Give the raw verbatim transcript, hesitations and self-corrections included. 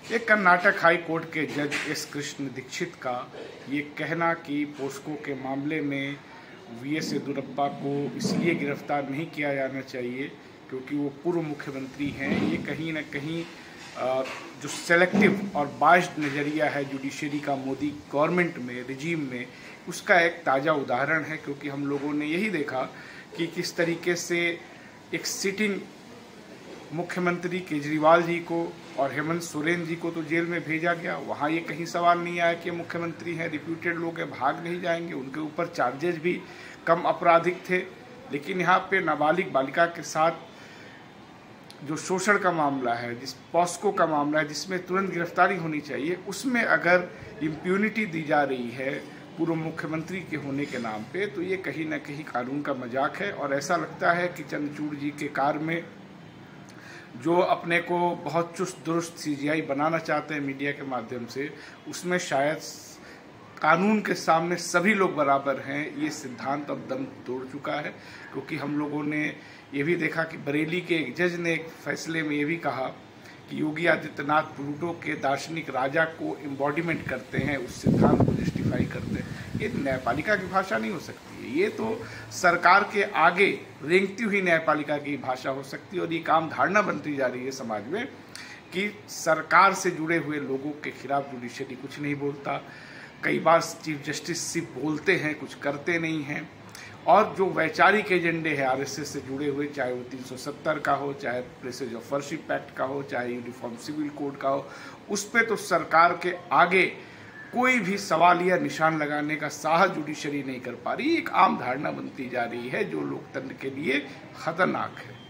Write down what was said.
ये Karnataka high court के जज एस कृष्ण दीक्षित का ये कहना कि पोस्को के मामले में वी एस येदियुरप्पा को इसलिए गिरफ्तार नहीं किया जाना चाहिए क्योंकि वो पूर्व मुख्यमंत्री हैं, ये कहीं ना कहीं जो सेलेक्टिव और बायस्ड नज़रिया है जुडिशरी का मोदी गवर्नमेंट में, रिजीम में, उसका एक ताज़ा उदाहरण है। क्योंकि हम लोगों ने यही देखा कि किस तरीके से एक सिटिंग मुख्यमंत्री केजरीवाल जी को और हेमंत सोरेन जी को तो जेल में भेजा गया, वहाँ ये कहीं सवाल नहीं आया कि मुख्यमंत्री हैं, रिप्यूटेड लोग हैं, भाग नहीं जाएंगे, उनके ऊपर चार्जेस भी कम आपराधिक थे। लेकिन यहाँ पे नाबालिग बालिका के साथ जो शोषण का मामला है, जिस पॉस्को का मामला है जिसमें तुरंत गिरफ्तारी होनी चाहिए, उसमें अगर इम्प्यूनिटी दी जा रही है पूर्व मुख्यमंत्री के होने के नाम पे, तो ये कहीं ना कहीं कानून का मजाक है। और ऐसा लगता है कि चंद्रचूड़ जी के कार में जो अपने को बहुत चुस्त दुरुस्त सीजीआई बनाना चाहते हैं मीडिया के माध्यम से, उसमें शायद कानून के सामने सभी लोग बराबर हैं, ये सिद्धांत अब दम तोड़ चुका है। क्योंकि हम लोगों ने ये भी देखा कि बरेली के एक जज ने एक फैसले में ये भी कहा कि योगी आदित्यनाथ प्लूटो के दार्शनिक राजा को एम्बॉडीमेंट करते हैं, उस सिद्धांत को जस्टिफाई करते हैं। ये न्यायपालिका की भाषा नहीं हो सकती है, ये तो सरकार के आगे रेंगती हुई न्यायपालिका की भाषा हो सकती है। और ये काम धारणा बनती जा रही है समाज में कि सरकार से जुड़े हुए लोगों के खिलाफ जुडिशरी कुछ नहीं बोलता। कई बार चीफ जस्टिस सिर्फ बोलते हैं, कुछ करते नहीं हैं। और जो वैचारिक एजेंडे हैं आरएसएस से जुड़े हुए, चाहे वो तीन सौ सत्तर का हो, चाहे प्रेसेज ऑफ वर्शिप एक्ट का हो, चाहे यूनिफॉर्म सिविल कोड का हो, उस पर तो सरकार के आगे कोई भी सवाल या निशान लगाने का साहस जुडिशरी नहीं कर पा रही। एक आम धारणा बनती जा रही है जो लोकतंत्र के लिए खतरनाक है।